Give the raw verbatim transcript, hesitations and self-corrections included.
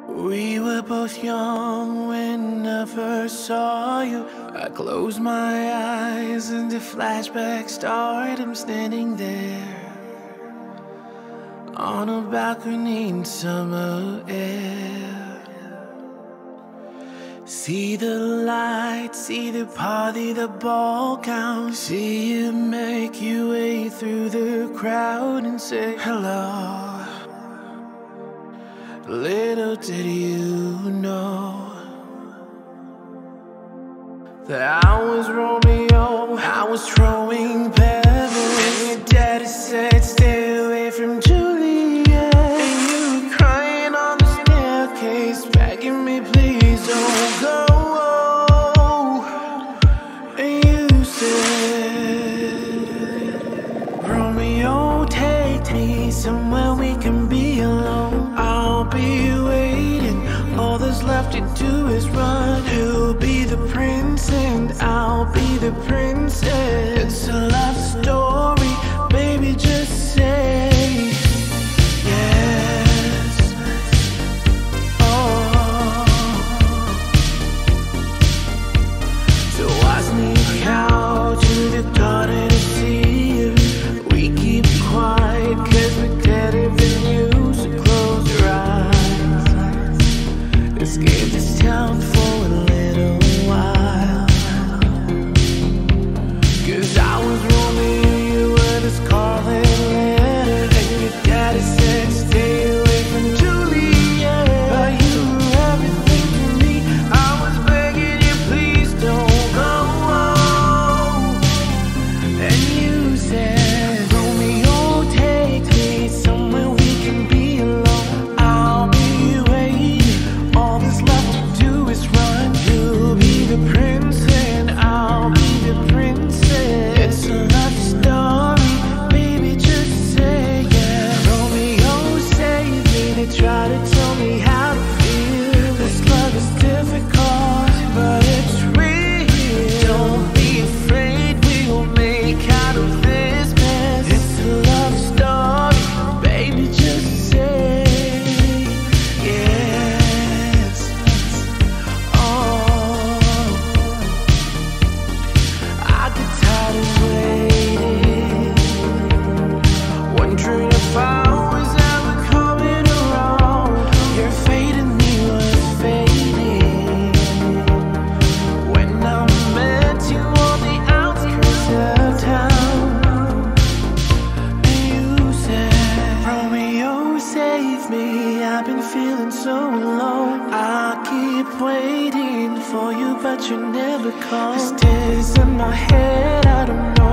We were both young when I first saw you. I closed my eyes and the flashback started. I'm standing there on a balcony in summer air. See the lights, see the party, the ball count. See you make your way through the crowd and say hello. Little did you know that I was Romeo, I was throwing pebbles, and your daddy said stay away from Juliet. And you were crying on the staircase, begging me please don't go. And you said, Romeo, take me somewhere we can be alone. I'll be waiting, all that's left to do is run. You'll be the prince and I'll be the princess. It's a love story, baby, just say yes. Oh, so I sneak out to the garden to see you. We keep quiet cause we're dead if the news. Close your eyes, escape this town for a little while. Cause I was Romeo, you were the scarlet letter, and your daddy said stay away from Juliet. But you were everything to me, I was begging you please don't go. And you said, Romeo, take me somewhere we can be alone. I'll be waiting, all that's left to do is run. You'll be the prince and I'll be the princess. It's a love story, baby, just say yeah. Romeo, save me, they try to tell me how to feel. This love is difficult, but it's real. Don't be afraid, we will make out of this mess. It's a love story, baby, just say yes. Oh, I get tired of waiting, wondering if I was ever coming around. Your fate in me was fading when I met you on the outskirts of town. And you said, Romeo, save me, I've been feeling so alone. I keep waiting for you, but you never call. There's tears in my head, I don't know